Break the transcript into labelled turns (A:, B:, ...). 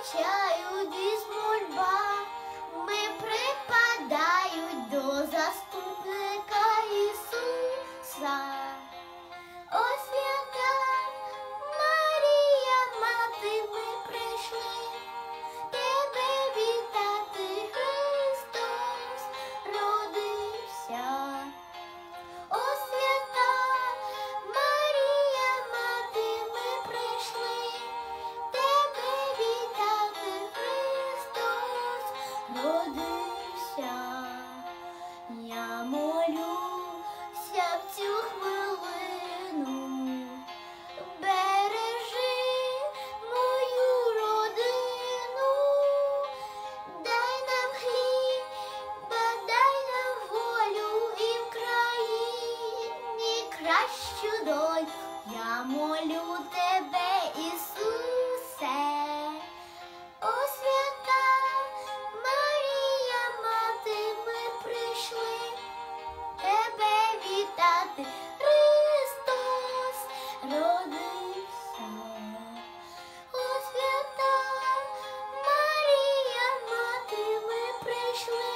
A: навчають із мольба, ми припадають до заступника Ісуса. О, свята Марія, мати, ми прийшли тебе вітати, Христос родився. О, свята Марія, мати, ми прийшли тебе вітати, Христос родився. Я молюся в цю хвилину, бережи мою родину, дай нам хліба, дай нам волю і в країні кращу долю. Я молю тебе, Ісусе. О, свята Марія, мати, ми прийшли тебе вітати, Христос родився. О, свята Марія, мати, ми прийшли